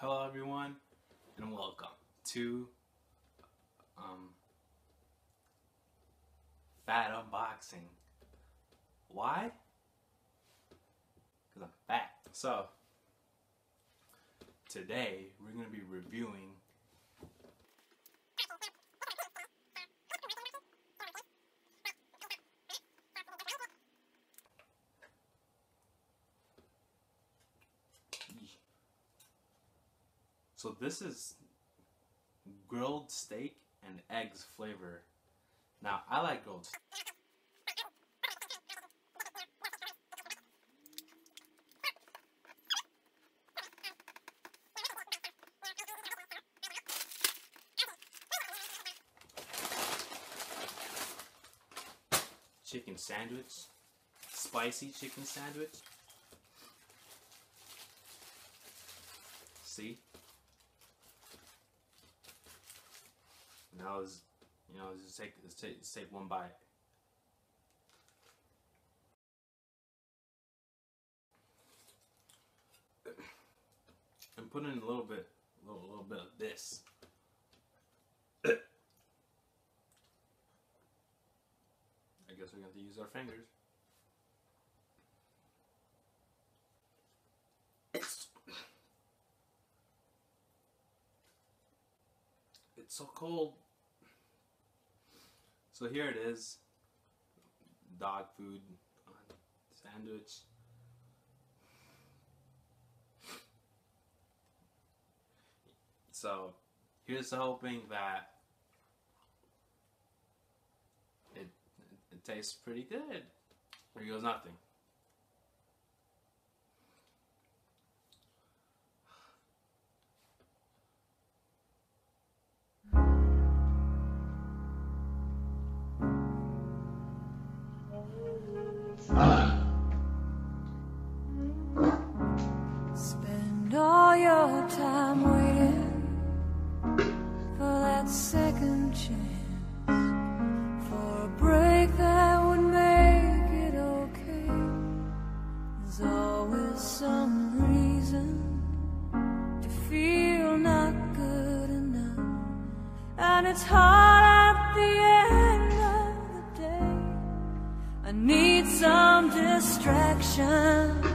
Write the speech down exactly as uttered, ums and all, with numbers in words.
Hello everyone, and welcome to um, Fat Unboxing. Why? Because I'm fat. So, today we're going to be reviewing So this is grilled steak and eggs flavor. Now, I like grilled steak. Chicken sandwich. Spicy chicken sandwich. See? Now is, you know, just take, let's take, let's take one bite. And put in a little bit, a little, little bit of this. I guess we're going to have to use our fingers. It's so cold. So here it is, dog food sandwich. So here's hoping that it, it, it tastes pretty good. Here goes nothing. Spend all your time waiting for that second chance, for a break that would make it okay. There's always some reason to feel not good enough, and it's hard at the end of the day. I need some distraction.